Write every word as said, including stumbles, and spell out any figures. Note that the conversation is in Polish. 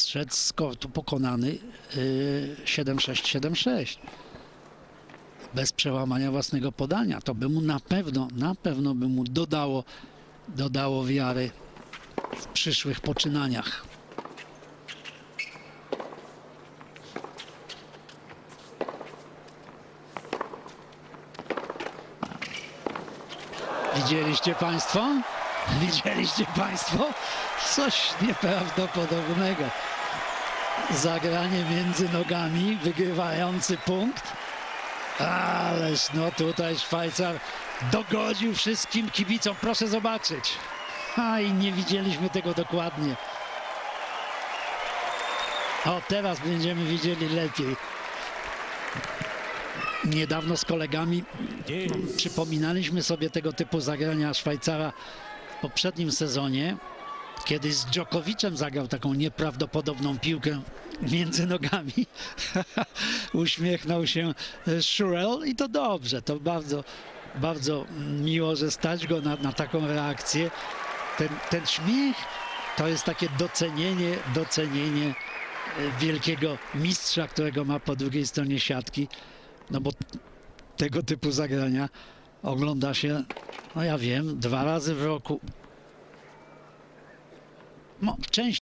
szedł z kortu pokonany yy, siedem sześć, siedem sześć. Bez przełamania własnego podania. To by mu na pewno, na pewno by mu dodało, dodało wiary w przyszłych poczynaniach. Widzieliście Państwo? Widzieliście Państwo? Coś nieprawdopodobnego. Zagranie między nogami, wygrywający punkt. Ależ no tutaj Szwajcar dogodził wszystkim kibicom. Proszę zobaczyć. A i nie widzieliśmy tego dokładnie. O, teraz będziemy widzieli lepiej. Niedawno z kolegami przypominaliśmy sobie tego typu zagrania Szwajcara w poprzednim sezonie, kiedy z Djokovicem zagrał taką nieprawdopodobną piłkę między nogami. Uśmiechnął się Schurel i to dobrze, to bardzo, bardzo miło, że stać go na, na taką reakcję. Ten, ten śmiech to jest takie docenienie, docenienie wielkiego mistrza, którego ma po drugiej stronie siatki. No bo tego typu zagrania ogląda się, no ja wiem, dwa razy w roku. No, część